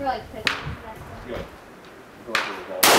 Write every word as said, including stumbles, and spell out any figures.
For like pictures and that stuff. Go. Go into the vault.